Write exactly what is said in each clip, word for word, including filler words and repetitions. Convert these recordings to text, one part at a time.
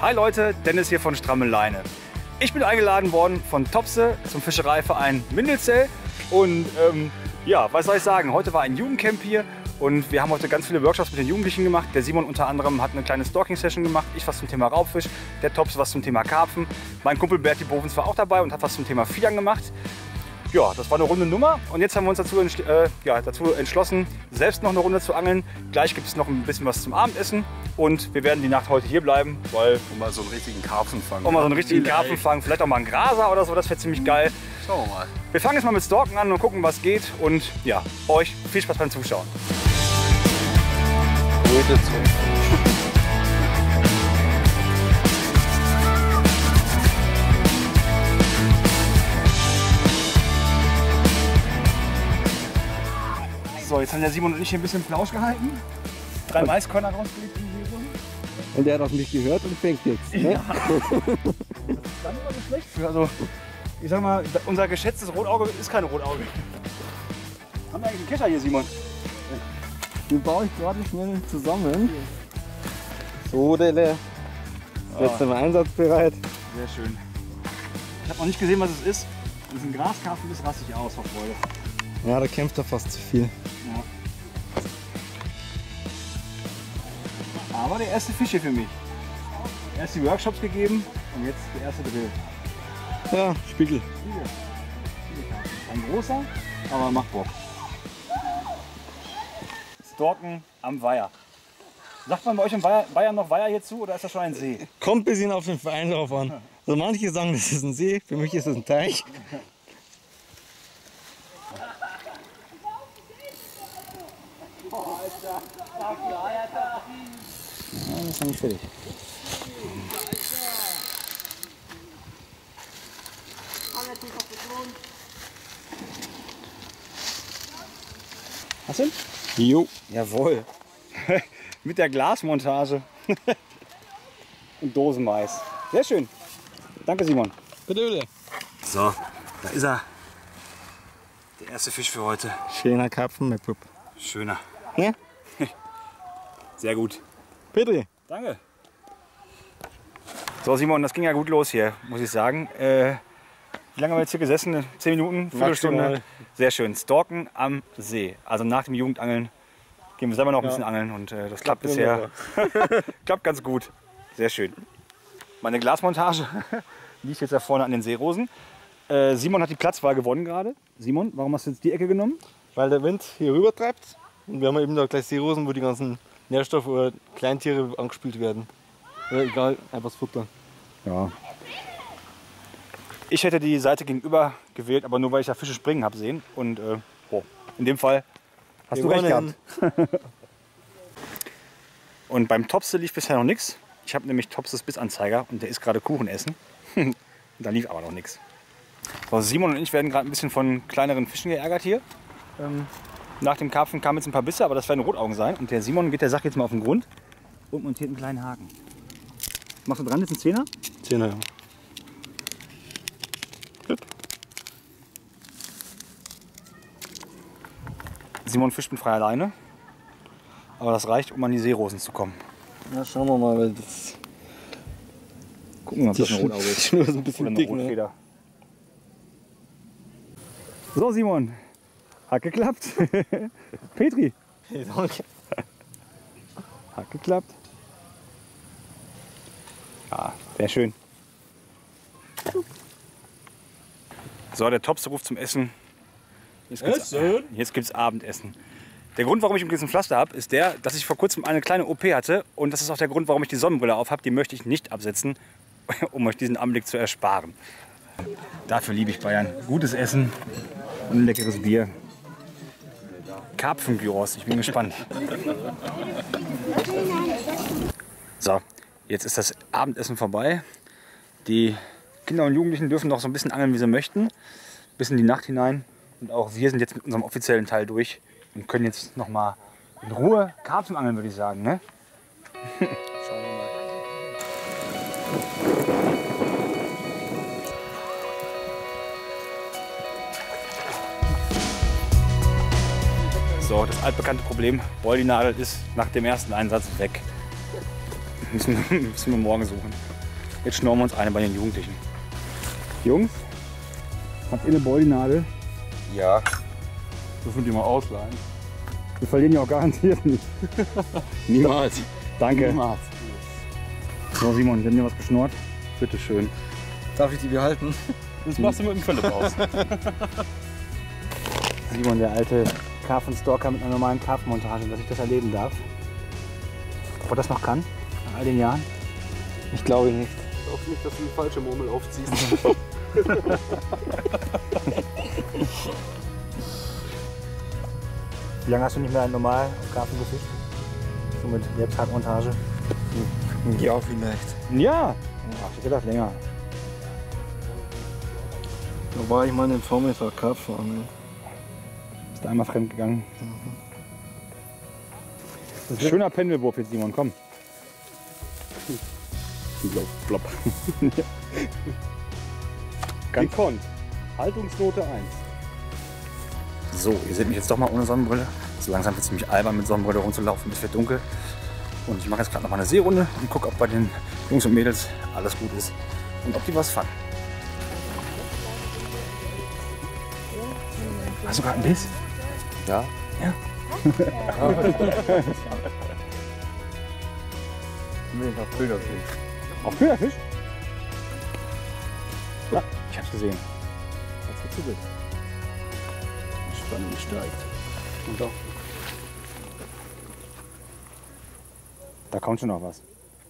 Hi Leute, Dennis hier von Stramme Leine. Ich bin eingeladen worden von Topse zum Fischereiverein Mindelzell und ähm, ja, was soll ich sagen, heute war ein Jugendcamp hier und wir haben heute ganz viele Workshops mit den Jugendlichen gemacht. Der Simon unter anderem hat eine kleine Stalking-Session gemacht, ich was zum Thema Raubfisch, der Topse was zum Thema Karpfen. Mein Kumpel Berti Bovens war auch dabei und hat was zum Thema Fiedern gemacht. Ja, das war eine runde Nummer und jetzt haben wir uns dazu, äh, ja, dazu entschlossen, selbst noch eine Runde zu angeln. Gleich gibt es noch ein bisschen was zum Abendessen und wir werden die Nacht heute hier bleiben, weil... Um mal so einen richtigen Karpfen fangen. Um mal so einen richtigen Karpfen fangen, vielleicht auch mal einen Graser oder so, das wäre ziemlich geil. Schauen wir mal. Wir fangen jetzt mal mit Stalken an und gucken, was geht und ja, euch viel Spaß beim Zuschauen. Gute Zunge. So, jetzt haben der Simon und ich hier ein bisschen Plausch gehalten. Drei Maiskörner rausgelegt in die Serie. Und der hat auf mich gehört und fängt jetzt. Ne? Ja. Das ist dann immer so schlecht für. Also, ich sag mal, unser geschätztes Rotauge ist kein Rotauge. Haben wir eigentlich einen Kescher hier, Simon? Den baue ich gerade schnell zusammen. So, Delle. Jetzt sind wir einsatzbereit. Sehr schön. Ich habe noch nicht gesehen, was es ist. Wenn es ein Graskarpfen ist, raste ich aus vor Freude. Ja, da kämpft er fast zu viel. Ja. Aber der erste Fisch hier für mich. Erst die Workshops gegeben und jetzt der erste Drill. Ja, Spiegel. Ein großer, aber macht Bock. Stalken am Weiher. Sagt man bei euch in Bayern noch Weiher hierzu oder ist das schon ein See? Kommt ein bisschen auf den Verein drauf an. Also manche sagen, das ist ein See, für mich ist es ein Teich. Ja, das ist noch nicht fertig. Hast du? Jo. Jawohl. Mit der Glasmontage. Und Dosenmais. Sehr schön. Danke, Simon. Bitte, bitte. So, da ist er. Der erste Fisch für heute. Schöner Karpfen mit Pup. Schöner. Ja? Sehr gut. Bitte. Danke. So, Simon, das ging ja gut los hier, muss ich sagen. Äh, wie lange haben wir jetzt hier gesessen? Zehn Minuten? Viertelstunde? Maximal. Sehr schön. Stalken am See. Also nach dem Jugendangeln gehen wir selber noch ein Ja. bisschen angeln und äh, das klappt, Klappt bisher. Klappt ganz gut. Sehr schön. Meine Glasmontage liegt jetzt da vorne an den Seerosen. Äh, Simon hat die Platzwahl gewonnen gerade. Simon, warum hast du jetzt die Ecke genommen? Weil der Wind hier rüber treibt. Und wir haben eben da gleich Seerosen, wo die ganzen Nährstoffe oder Kleintiere angespült werden. Oder egal, einfach das Futter. Ja. Ich hätte die Seite gegenüber gewählt, aber nur weil ich da Fische springen habe sehen. Und äh, oh, in dem Fall hast du recht Gewonnen. gehabt. Und beim Topse lief bisher noch nichts. Ich habe nämlich Topses Bissanzeiger und der ist gerade Kuchen essen. Da lief aber noch nichts. So, Simon und ich werden gerade ein bisschen von kleineren Fischen geärgert hier. Ähm, nach dem Karpfen kamen jetzt ein paar Bisse, aber das werden Rotaugen sein. Und der Simon geht der Sache jetzt mal auf den Grund und montiert einen kleinen Haken. Machst du dran jetzt einen Zehner? Zehner, ja. Gut. Simon fischt mit freier Leine. Aber das reicht, um an die Seerosen zu kommen. Na, schauen wir mal, weil das. Gucken wir, ob das ein Rotauge Die ist. Schnur ist ein Oder bisschen eine dick, ne? Rotfeder. So, Simon. Hat geklappt. Petri. Hey, danke. Hat geklappt. Ja, sehr schön. So, der Topse ruft zum Essen. Jetzt gibt's, Essen? jetzt gibt's Abendessen. Der Grund, warum ich um diesen Pflaster habe, ist der, dass ich vor kurzem eine kleine O P hatte. Und das ist auch der Grund, warum ich die Sonnenbrille auf habe. Die möchte ich nicht absetzen, um euch diesen Anblick zu ersparen. Dafür liebe ich Bayern. Gutes Essen und ein leckeres Bier. Karpfengyros, ich bin gespannt. So, jetzt ist das Abendessen vorbei. Die Kinder und Jugendlichen dürfen noch so ein bisschen angeln, wie sie möchten. Bis in die Nacht hinein. Und auch wir sind jetzt mit unserem offiziellen Teil durch und können jetzt noch mal in Ruhe Karpfen angeln, würde ich sagen. Ne? Schauen wir mal. So, das altbekannte Problem, Boilie-Nadel ist nach dem ersten Einsatz weg. Müssen, müssen wir morgen suchen. Jetzt schnorren wir uns eine bei den Jugendlichen. Jungs, habt ihr eine Beulinadel? Ja. Das müssen die mal ausleihen. Wir verlieren ja auch garantiert nicht. Niemals. Danke. Niemals. So Simon, wir haben dir was geschnurrt. Bitte schön. Darf ich die behalten? Das machst du mit dem Philipp aus. Simon, der alte Karpfenstalker mit einer normalen Karpfenmontage, dass ich das erleben darf. Ob er das noch kann, nach all den Jahren? Ich glaube nicht. Ich hoffe nicht, dass du die falsche Murmel aufziehst. Wie lange hast du nicht mehr normal Karpfen gefischt? So mit Lebtagmontage? Ja, vielleicht. Ja! Ach, ich hätte gedacht länger. Da war ich mal in den Vormittag Karpfen angeln. Bist du einmal fremd gegangen? Mhm. Schöner Pendelwurf jetzt, Simon, komm. Blopp, blopp. Gekonnt. Haltungsnote eins. So, ihr seht mich jetzt doch mal ohne Sonnenbrille. So langsam wird es ziemlich albern, mit Sonnenbrille rumzulaufen, es wird dunkel. Und ich mache jetzt gerade noch mal eine Seerunde und gucke, ob bei den Jungs und Mädels alles gut ist und ob die was fangen. Hast du gerade einen Biss? Ja. Ja. Nee, auf Köderfisch. Auf Köderfisch? Ja, ich hab's gesehen. Hat's gezuckelt. Die Spannung steigt. Und doch. Da kommt schon noch was.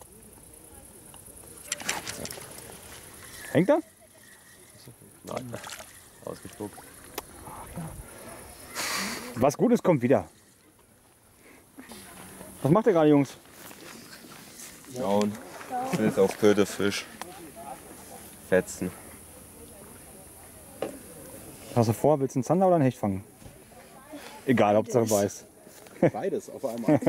Hängt er? Nein. Ausgespuckt. Was Gutes kommt wieder. Was macht ihr gerade, Jungs? Schauen. Ich bin jetzt auf Köderfisch. Fetzen. Was hast du vor? Willst du einen Zander oder einen Hecht fangen? Egal, Hauptsache weiß. Beides auf einmal.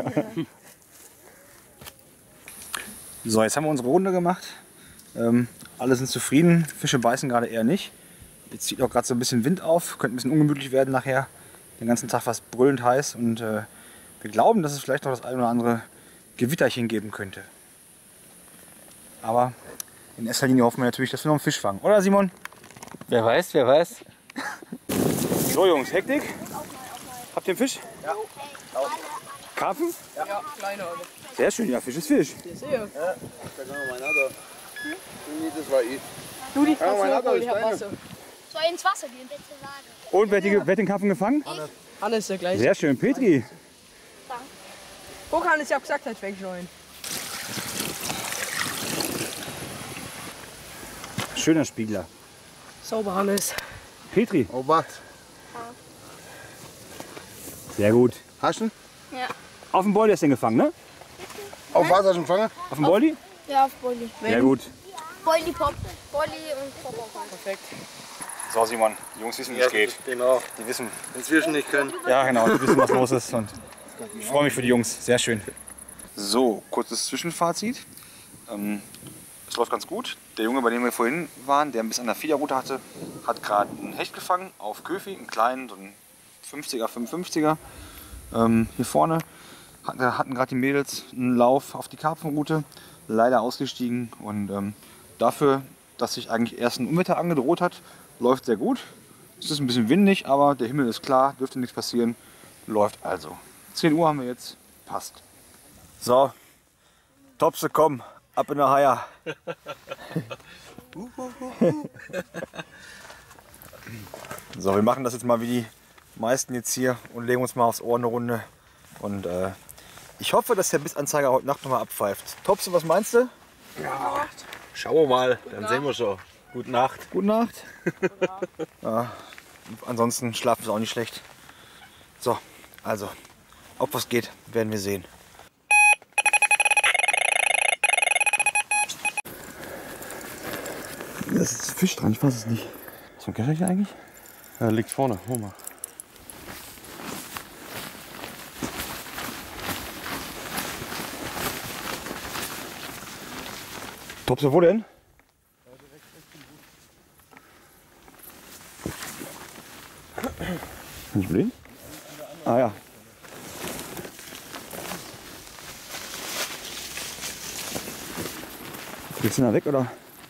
So, jetzt haben wir unsere Runde gemacht. Ähm, alle sind zufrieden. Fische beißen gerade eher nicht. Jetzt zieht auch gerade so ein bisschen Wind auf. Könnte ein bisschen ungemütlich werden nachher. Den ganzen Tag fast brüllend heiß. Und äh, wir glauben, dass es vielleicht noch das ein oder andere Gewitterchen geben könnte. Aber in erster Linie hoffen wir natürlich, dass wir noch einen Fisch fangen. Oder Simon? Wer weiß, wer weiß. So Jungs, Hektik. Habt ihr einen Fisch? Ja. Karpfen? Ja, kleiner. Sehr schön, ja, Fisch ist Fisch. Das Da kann man meinen Adler. Nee, das war ich. Du, die Ja, mein kannst Adler du ist ich hab deine. Wasser. Soll ich ins Wasser gehen, bitte sagen? Und wer hat, die, wer hat den Karpfen gefangen? Hannes der gleiche. Sehr schön, Petri. Guck, Hannes, ich hab gesagt, halt wegscheuen. Schöner Spiegler. Sauber, Hannes. Petri. Oh, was? Sehr gut. Hast du ihn? Ja. Auf dem Boilie hast du den gefangen, ne? Auf was hast du ihn gefangen? Auf dem Boilie? Ja, auf Bolli. Sehr gut. Bolli, Pop. Bolli und Pop auch. Perfekt. So Simon, die Jungs wissen, wie es geht. Genau. Die wissen, Wenn es Fischen nicht können. ja genau, die wissen, was los ist. Und ich freue mich für die Jungs. Sehr schön. So, kurzes Zwischenfazit. Ähm, es läuft ganz gut. Der Junge, bei dem wir vorhin waren, der ein bisschen an der Fiederroute hatte, hat gerade einen Hecht gefangen auf Köfi, einen kleinen, so einen fünfziger, fünfundfünfziger. Ähm, hier vorne hatten, hatten gerade die Mädels einen Lauf auf die Karpfenroute, leider ausgestiegen. Und ähm, dafür, dass sich eigentlich erst ein Unwetter angedroht hat, läuft sehr gut. Es ist ein bisschen windig, aber der Himmel ist klar, dürfte nichts passieren. Läuft also. zehn Uhr haben wir jetzt, passt. So, Topse, komm, ab in der Haia. So, wir machen das jetzt mal wie die meisten jetzt hier und legen uns mal aufs Ohr eine Runde. Und äh, ich hoffe, dass der Bissanzeiger heute Nacht noch mal abpfeift. Topse, was meinst du? Schauen wir mal, dann sehen wir schon. Gute Nacht. Gute Nacht. Ja, ansonsten schlafen ist auch nicht schlecht. So, also, ob was geht, werden wir sehen. Das ist Fisch dran, ich weiß es nicht. Ist so ein Kescher hier eigentlich? Ja, liegt vorne, hol mal. Topse, wo denn? Bin ich blind? Ah ja. Kriegst du ihn da weg, oder?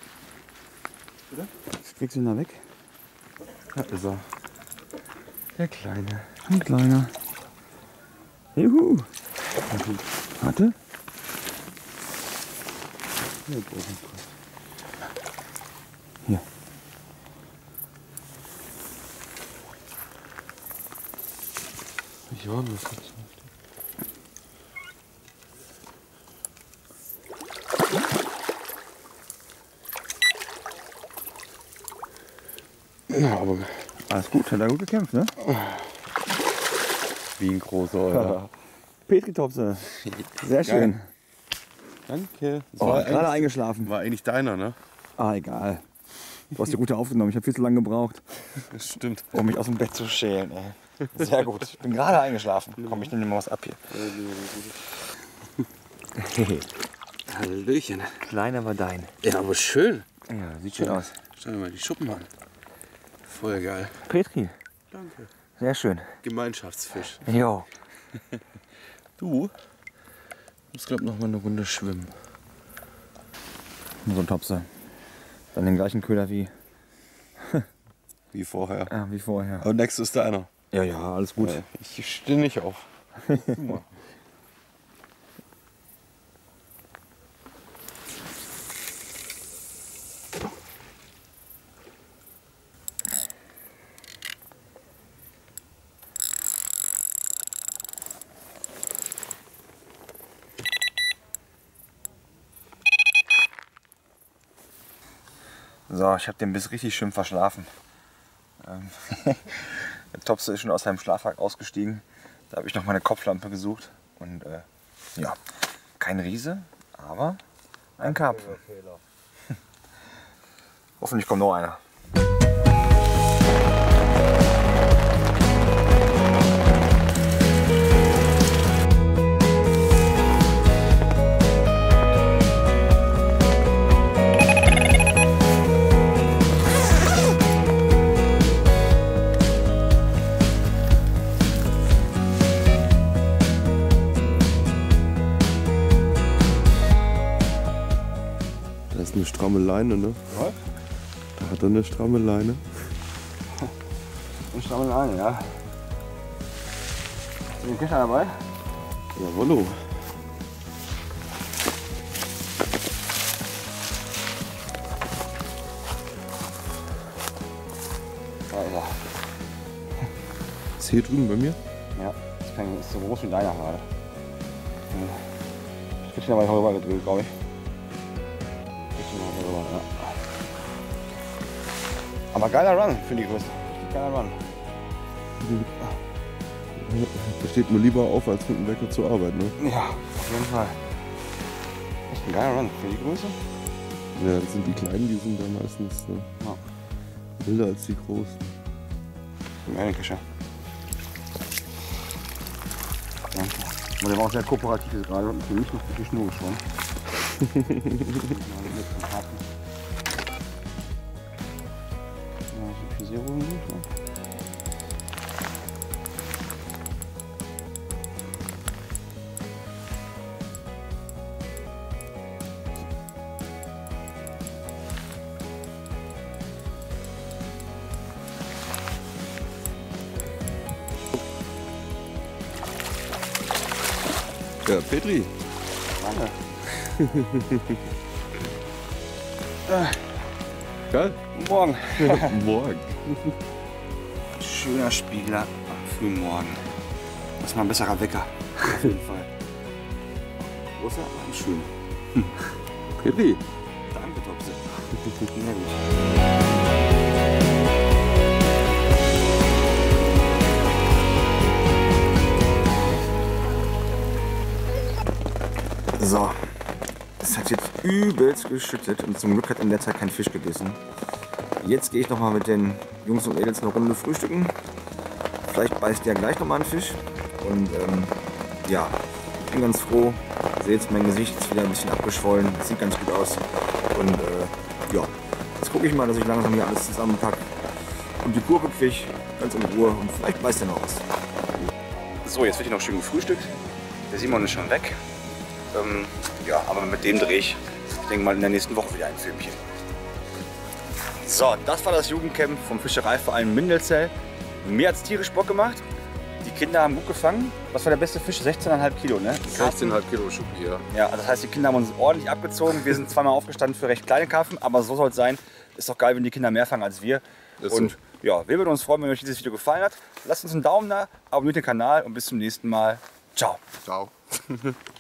Kriegst du ihn da weg? Da ist er. Der Kleine. Ein kleiner. Juhu. Warte. Hier. Ja, was ist Ja, aber alles gut, hat er gut gekämpft, ne? wie ein großer, oder? Petri-Topse. Sehr schön. Danke. Das Oh, war, gerade eigentlich, eingeschlafen. war eigentlich deiner, ne? Ah, egal. Du hast die Route aufgenommen. Ich habe viel zu lange gebraucht, Das stimmt. um mich aus dem Bett zu schälen. Ey. Sehr gut. Ich bin gerade eingeschlafen. Komm, ich nehme dir mal was ab hier. Hallöchen. Klein, aber dein. Ja, aber schön. Ja, sieht schön aus. Schau dir mal die Schuppen an. Voll geil. Petri. Danke. Sehr schön. Gemeinschaftsfisch. Jo. Du musst, glaub noch mal eine Runde schwimmen. So ein Topse. Dann den gleichen Köder wie, Wie vorher. ja, wie vorher. Aber nächstes ist deiner. Ja, ja, alles gut. Ja, ich stehe nicht auf. Guck mal. So, ich habe den Biss richtig schön verschlafen. Ähm, der Topse ist schon aus seinem Schlafsack ausgestiegen. Da habe ich noch meine Kopflampe gesucht. Und äh, ja, kein Riese, aber ein Karpfen. Hoffentlich kommt noch einer. Das ist eine stramme Leine, ne? Was? Da hat er eine stramme Leine. Eine stramme Leine, ja. Ist ein Kescher dabei? Jawollo. Also, Ist hier drüben bei mir? ja, das kann, ist so groß wie deiner gerade. Ich krieg den aber rüber gedreht, glaube ich. Ich krieg den mal rüber, ja. Aber geiler Run für die Größe. Richtig geiler Run. Da steht man lieber auf, als mit dem Wecker zur Arbeit, ne? Ja, auf jeden Fall. Echt ein geiler Run für die Größe. Ja, das sind die Kleinen, die sind da meistens ne? Ja. wilder als die Großen. Ein Erdenkescher. Ja. Und der war auch sehr kooperativ jetzt gerade und für mich noch durch die Schnur geschwommen. Ja, so viel Seerosen nicht, ne? Ja, Petri. Danke. Geil. Guten Morgen. Morgen. Schöner Spiegler am frühen Morgen. Das ist mal ein besserer Wecker. Auf jeden Fall. Großer, aber schön. Petri. Danke, Topse. Sehr gut. So, es hat jetzt übelst geschüttet und zum Glück hat in der Zeit kein Fisch gebissen. Jetzt gehe ich noch mal mit den Jungs und Mädels eine Runde frühstücken. Vielleicht beißt ja gleich noch mal ein Fisch. Und ähm, ja, ich bin ganz froh. Ihr seht jetzt, mein Gesicht ist wieder ein bisschen abgeschwollen. Das sieht ganz gut aus. Und äh, ja, jetzt gucke ich mal, dass ich langsam hier alles zusammenpacke und die Gurke kriege, ganz in Ruhe. Und vielleicht beißt er noch was. So, jetzt wird hier noch schön gefrühstückt. Der Simon ist schon weg. Ähm, ja, aber mit dem drehe ich Ich denke mal in der nächsten Woche wieder ein Filmchen. So, das war das Jugendcamp vom Fischereiverein Mindelzell. Mir hat es tierisch Bock gemacht. Die Kinder haben gut gefangen. Was war der beste Fisch? sechzehn Komma fünf Kilo, ne? sechzehn Komma fünf Kilo Schuppi, ja. Ja, also das heißt, die Kinder haben uns ordentlich abgezogen. Wir sind zweimal aufgestanden für recht kleine Karpfen, aber so soll es sein. Ist doch geil, wenn die Kinder mehr fangen als wir. Ist und so. ja, wir würden uns freuen, wenn euch dieses Video gefallen hat. Lasst uns einen Daumen da, abonniert den Kanal und bis zum nächsten Mal. Ciao. Ciao.